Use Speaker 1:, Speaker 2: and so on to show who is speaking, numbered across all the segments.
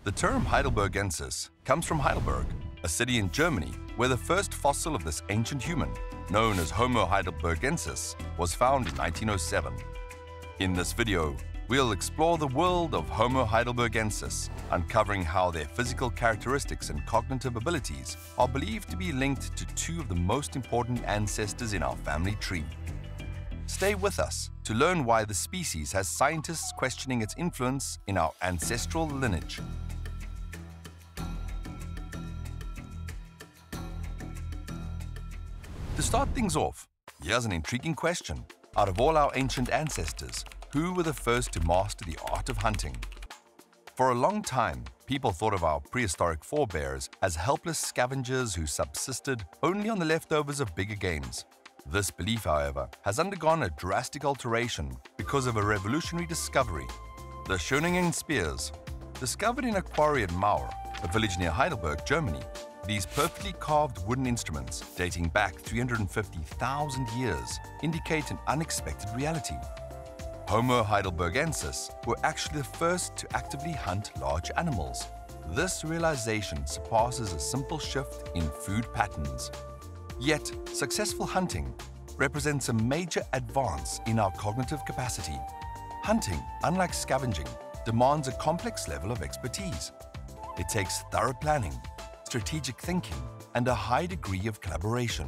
Speaker 1: The term Heidelbergensis comes from Heidelberg, a city in Germany where the first fossil of this ancient human, known as Homo Heidelbergensis, was found in 1907. In this video, we'll explore the world of Homo Heidelbergensis, uncovering how their physical characteristics and cognitive abilities are believed to be linked to two of the most important ancestors in our family tree. Stay with us to learn why the species has scientists questioning its influence in our ancestral lineage. To start things off, here's an intriguing question. Out of all our ancient ancestors, who were the first to master the art of hunting? For a long time, people thought of our prehistoric forebears as helpless scavengers who subsisted only on the leftovers of bigger games. This belief, however, has undergone a drastic alteration because of a revolutionary discovery: the Schöningen spears. Discovered in a quarry at Maur, a village near Heidelberg, Germany, these perfectly carved wooden instruments, dating back 350,000 years, indicate an unexpected reality. Homo heidelbergensis were actually the first to actively hunt large animals. This realization surpasses a simple shift in food patterns. Yet, successful hunting represents a major advance in our cognitive capacity. Hunting, unlike scavenging, demands a complex level of expertise. It takes thorough planning, strategic thinking, and a high degree of collaboration,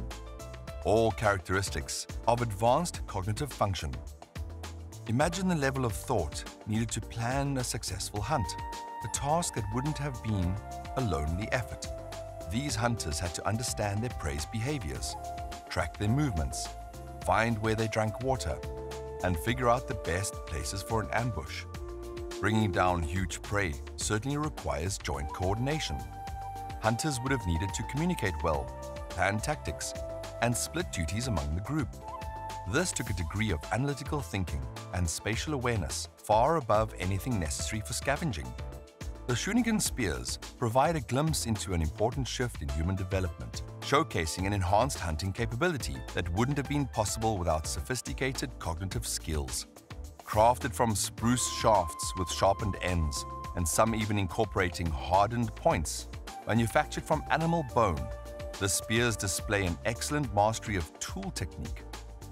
Speaker 1: all characteristics of advanced cognitive function. Imagine the level of thought needed to plan a successful hunt, a task that wouldn't have been a lonely effort. These hunters had to understand their prey's behaviors, track their movements, find where they drank water, and figure out the best places for an ambush. Bringing down huge prey certainly requires joint coordination. Hunters would have needed to communicate well, plan tactics, and split duties among the group. This took a degree of analytical thinking and spatial awareness far above anything necessary for scavenging. The Schöningen spears provide a glimpse into an important shift in human development, showcasing an enhanced hunting capability that wouldn't have been possible without sophisticated cognitive skills. Crafted from spruce shafts with sharpened ends, and some even incorporating hardened points, manufactured from animal bone, the spears display an excellent mastery of tool technique.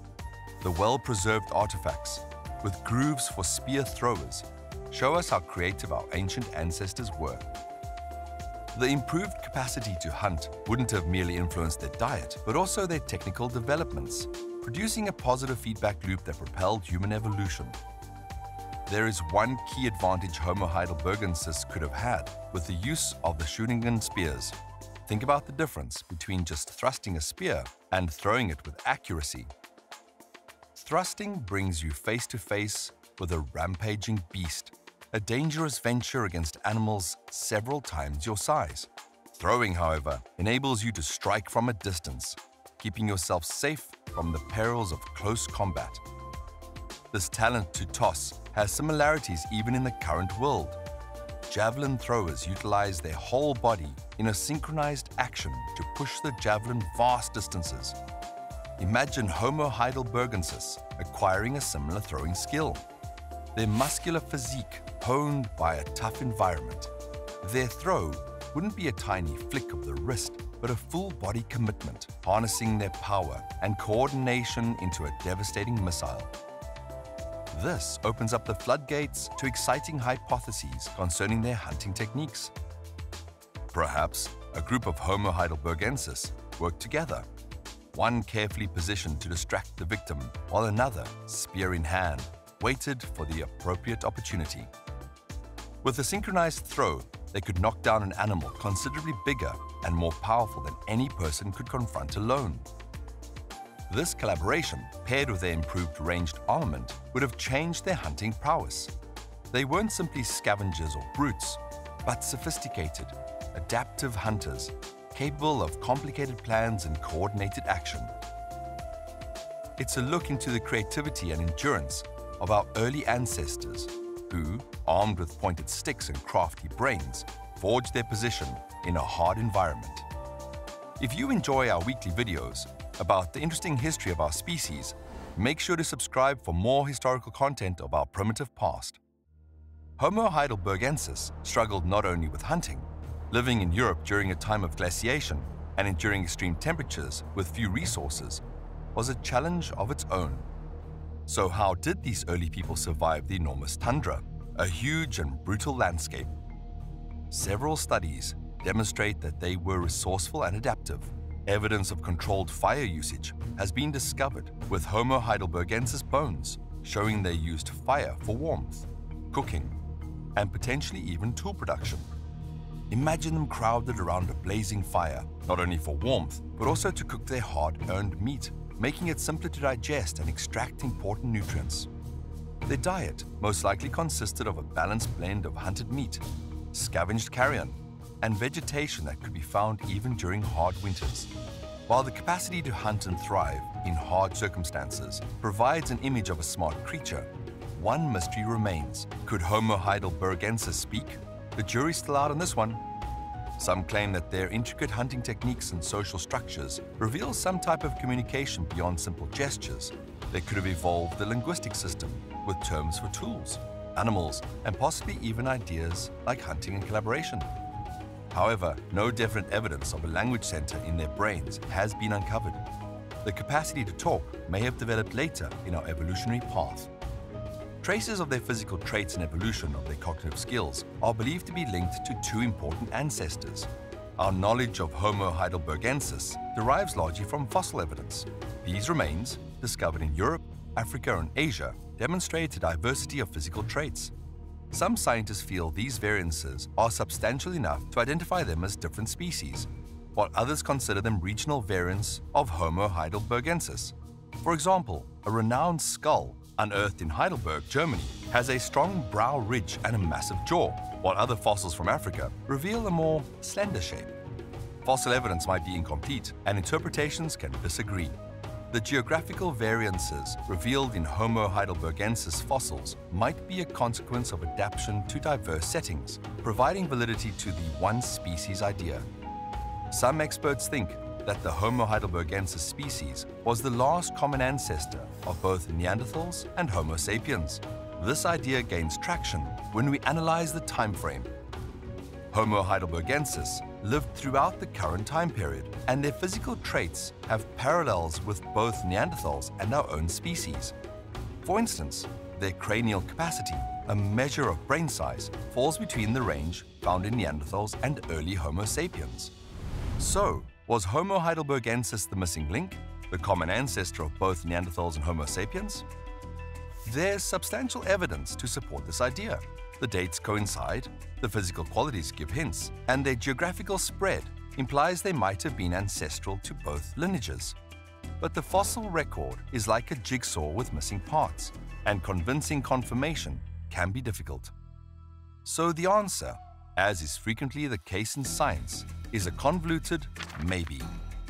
Speaker 1: The well-preserved artifacts, with grooves for spear throwers, show us how creative our ancient ancestors were. The improved capacity to hunt wouldn't have merely influenced their diet, but also their technical developments, producing a positive feedback loop that propelled human evolution. There is one key advantage Homo heidelbergensis could have had with the use of the Schöningen spears. Think about the difference between just thrusting a spear and throwing it with accuracy. Thrusting brings you face to face with a rampaging beast, a dangerous venture against animals several times your size. Throwing, however, enables you to strike from a distance, keeping yourself safe from the perils of close combat. This talent to toss has similarities even in the current world. Javelin throwers utilize their whole body in a synchronized action to push the javelin vast distances. Imagine Homo heidelbergensis acquiring a similar throwing skill. Their muscular physique honed by a tough environment. Their throw wouldn't be a tiny flick of the wrist, but a full-body commitment, harnessing their power and coordination into a devastating missile. This opens up the floodgates to exciting hypotheses concerning their hunting techniques. Perhaps a group of Homo heidelbergensis worked together, one carefully positioned to distract the victim, while another, spear in hand, waited for the appropriate opportunity. With a synchronized throw, they could knock down an animal considerably bigger and more powerful than any person could confront alone. This collaboration, paired with their improved ranged armament, would have changed their hunting prowess. They weren't simply scavengers or brutes, but sophisticated, adaptive hunters, capable of complicated plans and coordinated action. It's a look into the creativity and endurance of our early ancestors who, armed with pointed sticks and crafty brains, forged their position in a hard environment. If you enjoy our weekly videos about the interesting history of our species, make sure to subscribe for more historical content of our primitive past. Homo Heidelbergensis struggled not only with hunting. Living in Europe during a time of glaciation and enduring extreme temperatures with few resources was a challenge of its own. So how did these early people survive the enormous tundra, a huge and brutal landscape? Several studies demonstrate that they were resourceful and adaptive. Evidence of controlled fire usage has been discovered with Homo Heidelbergensis bones, showing they used fire for warmth, cooking, and potentially even tool production. Imagine them crowded around a blazing fire, not only for warmth, but also to cook their hard-earned meat, making it simpler to digest and extract important nutrients. Their diet most likely consisted of a balanced blend of hunted meat, scavenged carrion, and vegetation that could be found even during hard winters. While the capacity to hunt and thrive in hard circumstances provides an image of a smart creature, one mystery remains. Could Homo Heidelbergensis speak? The jury's still out on this one. Some claim that their intricate hunting techniques and social structures reveal some type of communication beyond simple gestures. They could have evolved a linguistic system with terms for tools, animals, and possibly even ideas like hunting and collaboration. However, no definite evidence of a language center in their brains has been uncovered. The capacity to talk may have developed later in our evolutionary path. Traces of their physical traits and evolution of their cognitive skills are believed to be linked to two important ancestors. Our knowledge of Homo Heidelbergensis derives largely from fossil evidence. These remains, discovered in Europe, Africa, and Asia, demonstrate a diversity of physical traits. Some scientists feel these variances are substantial enough to identify them as different species, while others consider them regional variants of Homo Heidelbergensis. For example, a renowned skull unearthed in Heidelberg, Germany, has a strong brow ridge and a massive jaw, while other fossils from Africa reveal a more slender shape. Fossil evidence might be incomplete, and interpretations can disagree. The geographical variances revealed in Homo Heidelbergensis fossils might be a consequence of adaptation to diverse settings, providing validity to the one species idea. Some experts think that the Homo Heidelbergensis species was the last common ancestor of both Neanderthals and Homo sapiens. This idea gains traction when we analyze the time frame. Homo Heidelbergensis lived throughout the current time period, and their physical traits have parallels with both Neanderthals and our own species. For instance, their cranial capacity, a measure of brain size, falls between the range found in Neanderthals and early Homo sapiens. So, was Homo Heidelbergensis the missing link, the common ancestor of both Neanderthals and Homo sapiens? There's substantial evidence to support this idea. The dates coincide, the physical qualities give hints, and their geographical spread implies they might have been ancestral to both lineages. But the fossil record is like a jigsaw with missing parts, and convincing confirmation can be difficult. So the answer, as is frequently the case in science, is a convoluted maybe.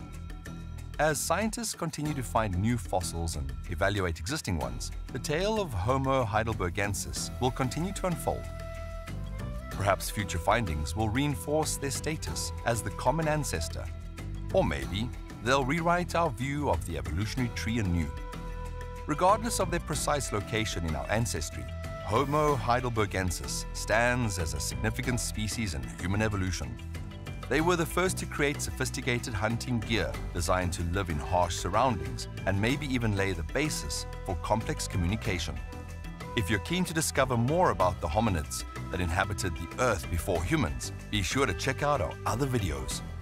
Speaker 1: As scientists continue to find new fossils and evaluate existing ones, the tale of Homo Heidelbergensis will continue to unfold. Perhaps future findings will reinforce their status as the common ancestor, or maybe they'll rewrite our view of the evolutionary tree anew. Regardless of their precise location in our ancestry, Homo Heidelbergensis stands as a significant species in human evolution. They were the first to create sophisticated hunting gear designed to live in harsh surroundings and maybe even lay the basis for complex communication. If you're keen to discover more about the hominids that inhabited the Earth before humans, be sure to check out our other videos.